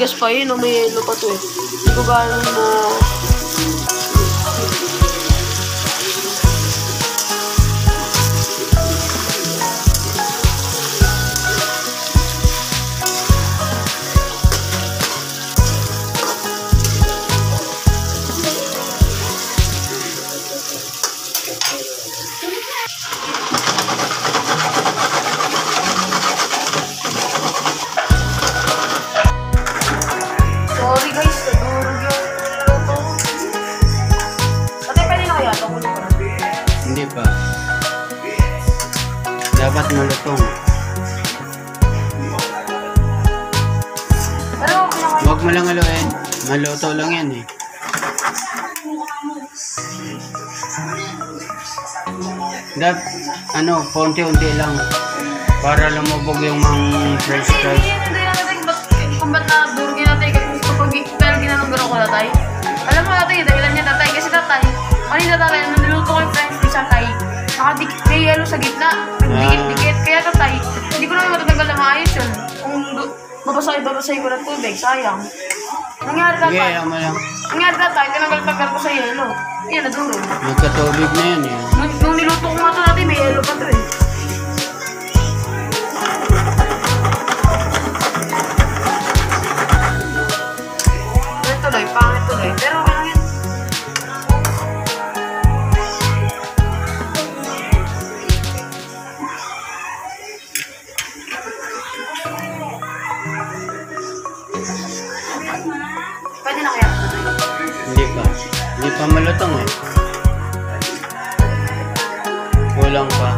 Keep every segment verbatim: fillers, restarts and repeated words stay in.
matigas pa yun, o may yelo pa to eh. Hindi ko gano'n na... Sorry guys, nadurog yung luto. Ate, pwede na kaya ito? Hindi pa. Dapat malutong. Pero, pinakain. Huwag mo lang haluin. Maluto lang yan eh. Dapat, ano, konti-unti lang. Para lumubog yung mga french fries. Hindi natin kung ba't nadurog yun natin. Kapag ginanong gano'n ko tatay. Alam mo tatay, dahilan niya tatay. Kasi tatay, kanina tatay, nung niluto ko yung french fries tatay, nakadikit, may yelo sa gitna. Nagdikit-dikit. Kaya tatay, hindi ko naman matatagal na maayos yun. Kung mabasay-babasay ko ng tubig, sayang. Nangyari tatay. Sige, ayaw mo lang. Nangyari tatay, tinanggal-tanggal ko sa yelo. Yan, nadurog. Nagkatubig na yan eh. Nung, nung niluto ko nga ito natin, may yelo pa ito eh. Tuloy, pangit tuloy. Pero ano yun? Pwede na kaya ito? Hindi pa. Hindi pa malutong eh. Kulang pa.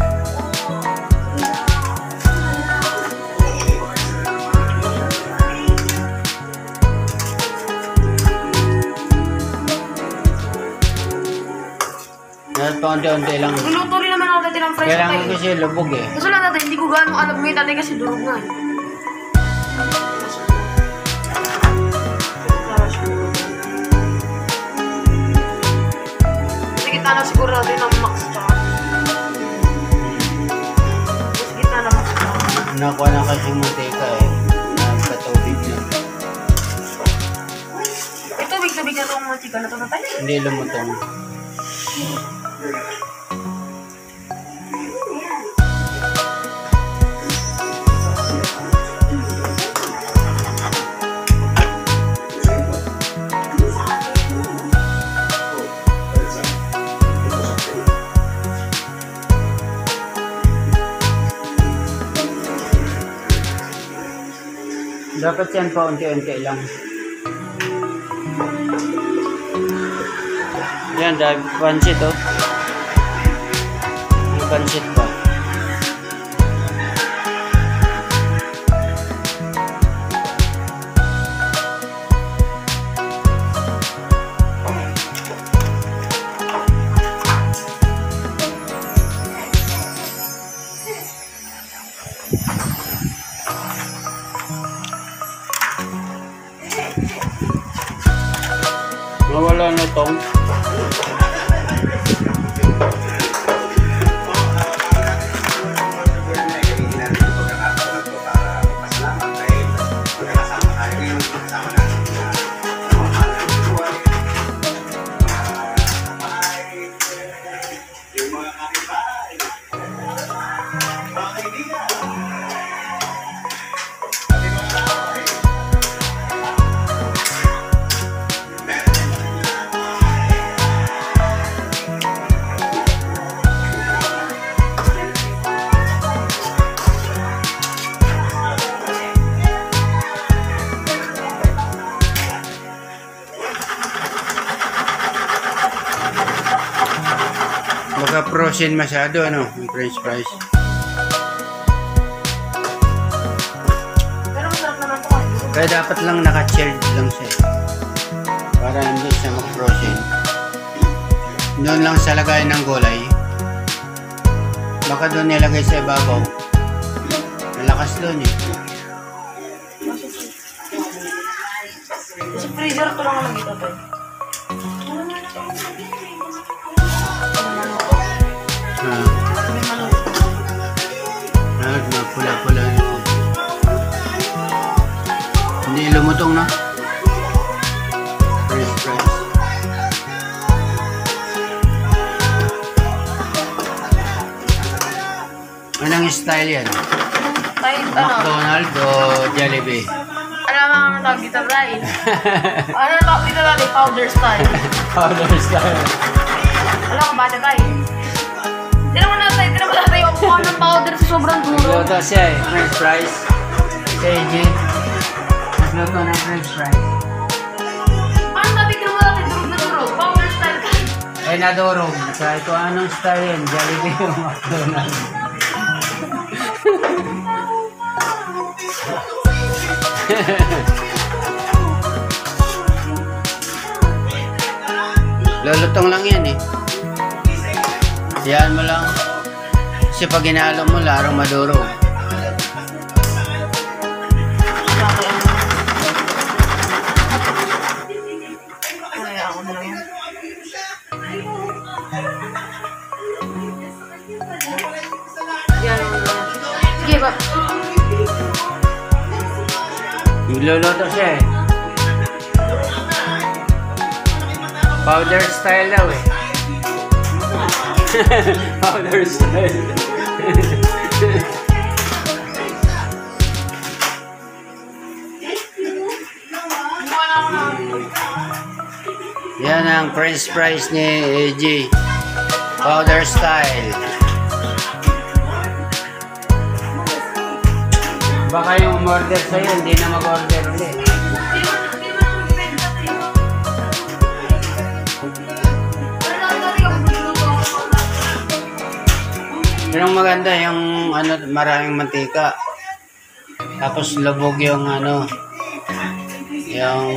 Dapat paunti-unti lang. Niluto rin naman ako dati ng fries Kailangan tatay. kasi lubog eh. Kaso lang tatay, hindi ko gano'ng alam ngayon tatay kasi durog nga eh. Kasi kita na siguro natin ng max tsaka. Kasi kita na max tsaka. Nakuha na kasi mantika eh. Nagkatubig na. Ito, big-tubig na itong mantika na ito tatay. Hindi lumutong. Dapat yan pa unti-unti lang. Yan, dahil pansit oh. May pansit pa. Nawala na tong. Baka frozen masyado ano, yung french fries. Pero masarap naman ito kasi. Kaya dapat lang naka-chilled lang siya. Para hindi siya mag-frozen. Doon lang sa lagayan ng gulay. Baka doon nilagay sa ibabaw. Malakas doon eh. Sa freezer ito lang lang ito tayo. Ah, May manok. ah, pula-pula. Hindi lumutong na. French fries. Anong style yan? Tayo, ano? McDonald's o Jollibee? Alam mo ang tawag dito, Tay? Ano ang tawag dito natin? Powder style. Powder style. Alam ko ba, Tay? Tira mo na, Tay. Tira mo na, Tay. Ang mukha ng powder sa sobrang duro. Nagluto siya eh. French fries. Si A J. Nagluto ng French fries. Paano natin tira mo natin? Durog na durog. Powder style, Tay. Eh, nadurog. Sa ito, anong style yan? Jollibee o McDonald's? Lulutong lang yan eh. Yan mo lang. Kasi pag ginalo mo, larang maduro. Ay, ako na lang yan. Yan, ako na lang. Sige ba? Nagluluto siya eh. Powder style daw eh. Powder style. Yan ang French fries ni A J. Powder style. Baka yung umorder sa'yo, hindi na mag-order ulit. Yung maganda yung ano, maraming mantika. Tapos lubog yung ano, yung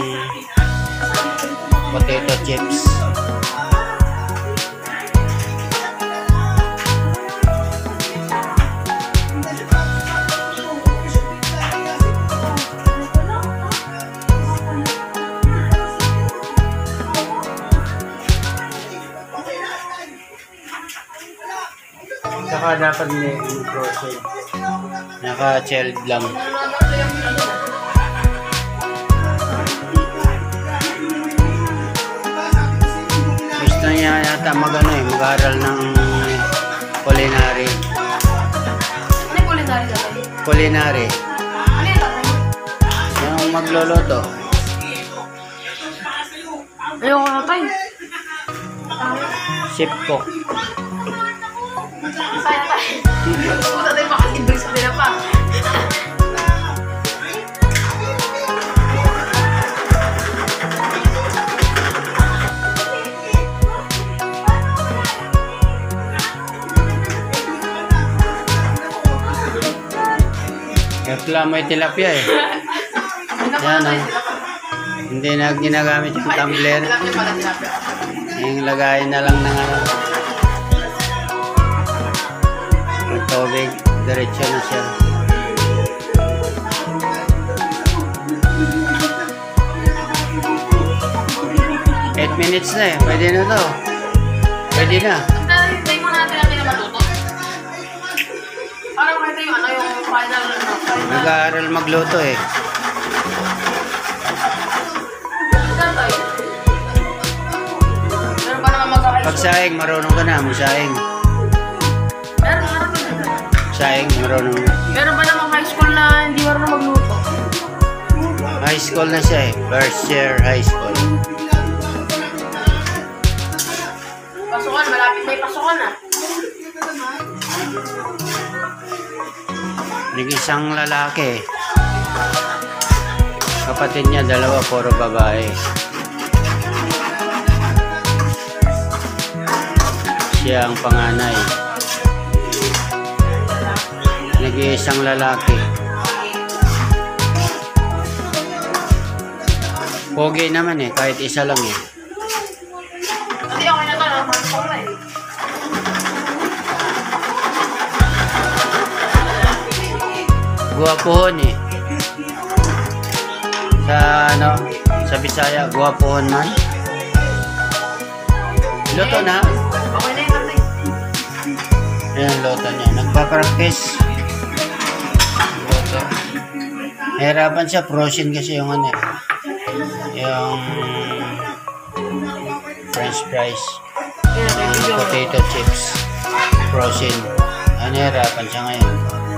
potato chips. Saka dapat may frozen. Naka-chilled lang. Gusto niya yata mag-ano eh, mag-aral ng culinary. Ano yung culinary natin? Culinary. Ano yung tatay? Yung magluluto. Ayoko na, Tay. Chef cook. Saya, Tay. Puta tayo makalibre sa nila pa. Kaya pala may tilapia eh. Yan ah. Hindi na ginagamit yung tumbler. Tilapia pala, tilapia. Yung lagayin na lang ng ano. Ng tubig. Diretso na siya. eight minutes na eh. Pwede na to. Pwede na. Hintay mo natin natin na matuto. Para makita yung ano, yung final, ano, final. Nag-aaral magluto eh. Saan tayo? Meron pa naman mag-high school. Pagsaing, marunong ka na. Magsaing. Meron, meron pa dito. Saing, marunong na. Meron pa naman high school na hindi marunong magluto. High school na siya eh. First year high school. Pasukan, malapit na yung pasukan ah. Nag-isang lalaki. Kapatid niya, dalawa, puro babae. Siya ang panganay. Nag-iisang lalaki. Pogi naman eh, kahit isa lang eh. Hindi ako na ito, no? Pasukan na eh. Guwapohon eh. Sa ano, sa Bisaya, guwapohon man. Luto na. Okay na yun, tatay. Ayan, luto niya. Nagpa-practice. Luto. Nahirapan siya, frozen kasi yung ano eh. Yung french fries, Yan, tayo, video. potato chips, frozen. Ah, nahirapan siya ngayon.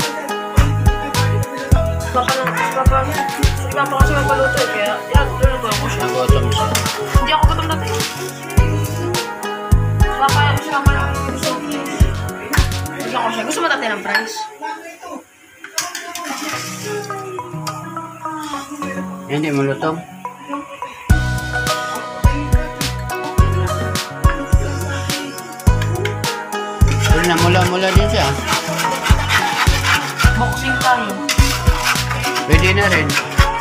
Papa na, papa, si papa kasi magpaluto eh, kaya yan, luluto ako siya. Nagutom siya. Hindi ako gutom dati. Papa, si papa na gusto. Hindi ako siya. Gusto mo dati ng fries? Hindi mo lutong. Wala na, mula-mula din siya. Boxing tayo. Pwede na rin.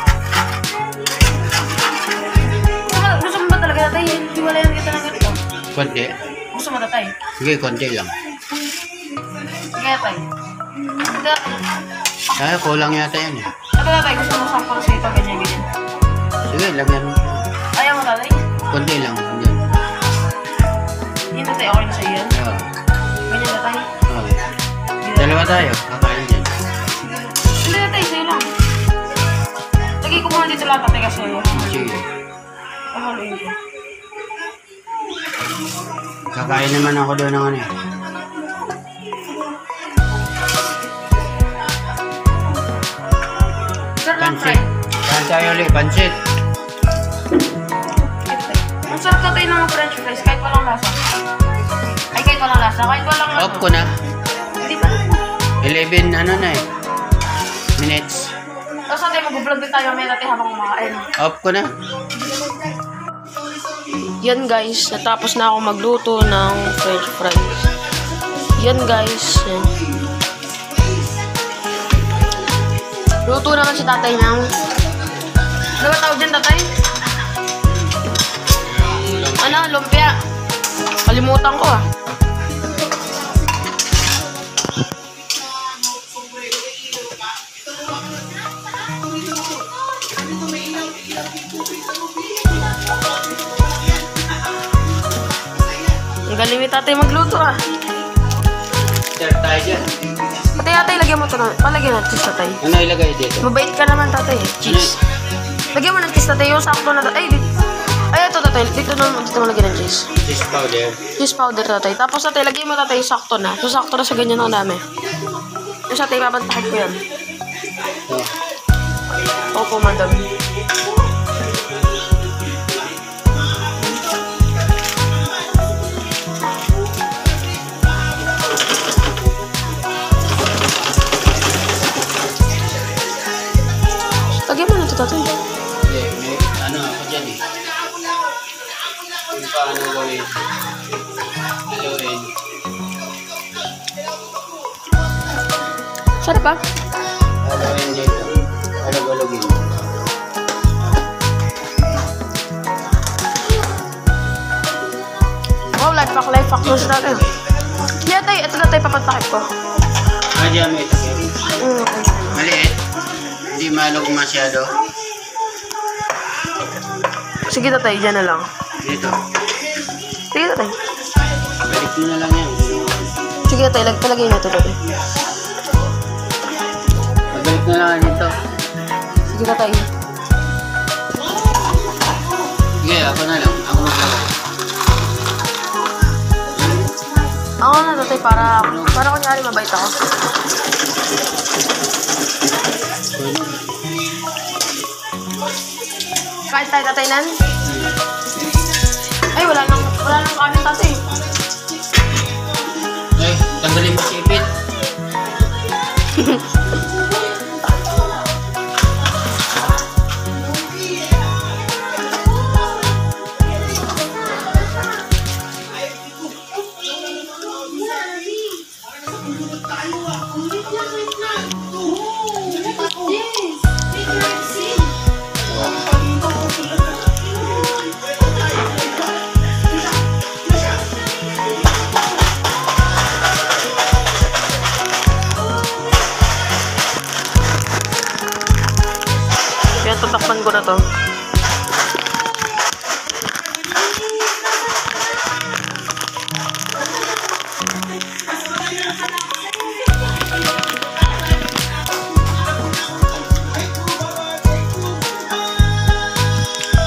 Gusto mo, gusto mo ba talaga tatay? Hiwalayan kita ng ganito. Konti. Gusto mo tatay? Sige, konti lang. Sige tatay. Ito, Kaya kulang yata yan eh. ito tatay, gusto mo sakto sa ito, ganyan, ganyan. Sige, lagyan mo. Ayaw mo tatay? Konti lang. Yan. Hindi tatay, okay na sa'yo yan. Oo. Ganyan tatay. Oo. Dalawa tayo. Kakain dyan. Hindi tatay, sa'yo lang. Lagay ko muna dito lahat tatay kasi ano. Sige. Pahaluin ko. Kakain naman ako doon ng ano eh. Sir lang Pansit. fry. Kain tayo ulit. Pansit. Ang sarap tatay ng french fries kahit walang lasa. Ay, kahit walang lasa. Kahit walang ano. Off ko na. Hindi ba? eleven ano na eh. Minutes. Tapos natin mag-vlog din tayo may natin habang kumakain. Off ko na. Yan guys, natapos na ako magluto ng french fries. Yan guys. Yan. Luto naman si tatay ng... Ano ba tawag dyan tatay? Ano? Lumpia. Kalimutan ko ah. Ang galing ni tatay magluto ah. Start tayo dyan. Tatay, tatay, lagyan mo ito na. Palagyan ng cheese tatay. Ano ilagay dito? Mabait ka naman tatay eh. Cheese. Lagyan mo ng cheese tatay. Yung sakto na tatay. Ay, dito. Ay, ito tatay. Dito na dito mo lagyan ng cheese. Cheese powder. Cheese powder tatay. Tapos tatay, lagyan mo tatay yung sakto na. Yung sakto na sa ganyan ang dami. Yung tatay, papantakin ko yan. Oh. Opo, madam. Lagyan mo na ito tatay. Hindi, may ano ako dyan eh. Kung paano gawin. Haluin. Sarap ba? Haluin dito. Halug-halugin. Wow, life hack, life hack. Close natin. Kaya tayo, ito na tayo papantakip ko. Ah, dyan may takip. Mm, okay. Maliit. Hindi malog masyado. Sige tatay, dyan na lang. Dito. Sige tatay. Balik mo na lang yan. Sige tatay, lag palagay na ito tatay. Balik na lang dito. Sige tatay. Sige, ako na lang. Ako maglagay. Ako na tatay, para, para kunyari mabait ako. Kahit tayo tatay nan? Ay, wala nang, wala nang kanin tatay. Ay, tanggalin mo sipit.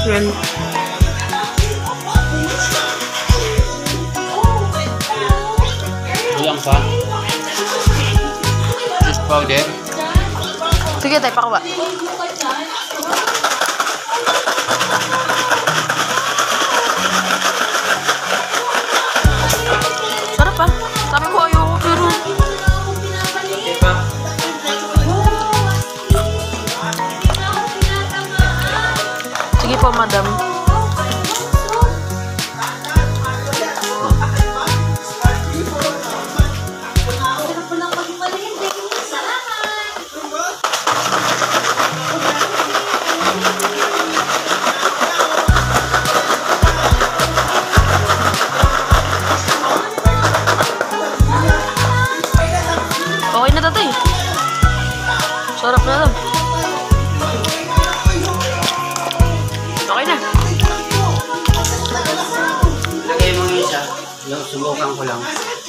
Yan. Kulang pa. Cheese powder. Sige, tayo pa ka ba? Sarap ah. Sabi ko ayoko pero... Sige po, madam. Okay na tatay. Sarap na lang. Okay na. Lagay mo yung isa. Yung subukan ko lang.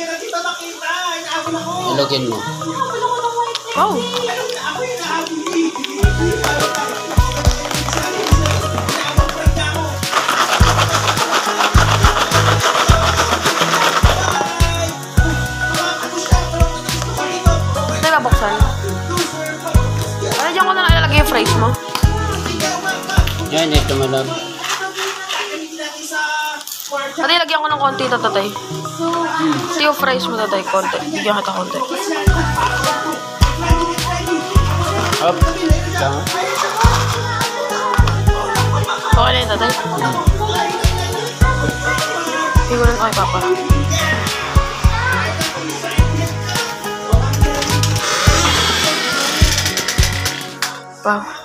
Ilagyan mo. Wow. Tayo babuksan. Ano dyan ko na lang ilalagay yung fries mo? Yan, ito malab. Tatay, lagyan ko ng konti ito, tatay. Ito yung fries mo, tatay. Konti. Bigyan kita konti. Hop. Tama. Okay na yun, tatay. Hindi ko rin kay papa. Wow.